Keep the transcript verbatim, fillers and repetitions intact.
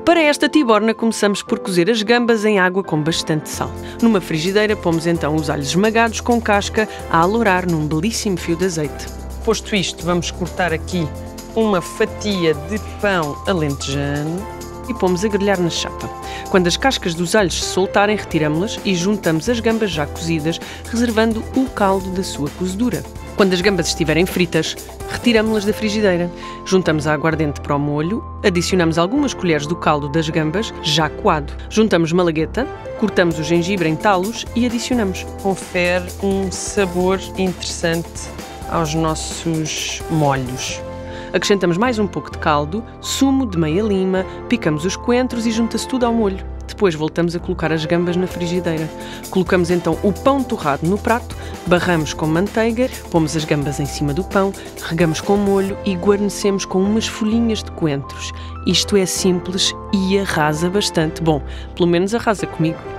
Para esta tiborna começamos por cozer as gambas em água com bastante sal. Numa frigideira pomos então os alhos esmagados com casca a alourar num belíssimo fio de azeite. Posto isto, vamos cortar aqui uma fatia de pão alentejano e pomos a grelhar na chapa. Quando as cascas dos alhos se soltarem, retiramos-las e juntamos as gambas já cozidas, reservando o caldo da sua cozedura. Quando as gambas estiverem fritas, retiramos-las da frigideira. Juntamos a aguardente para o molho, adicionamos algumas colheres do caldo das gambas, já coado. Juntamos malagueta, cortamos o gengibre em talos e adicionamos. Confere um sabor interessante aos nossos molhos. Acrescentamos mais um pouco de caldo, sumo de meia lima, picamos os coentros e junta-se tudo ao molho. Depois voltamos a colocar as gambas na frigideira. Colocamos então o pão torrado no prato, barramos com manteiga, pomos as gambas em cima do pão, regamos com molho e guarnecemos com umas folhinhas de coentros. Isto é simples e arrasa bastante. Bom, pelo menos arrasa comigo.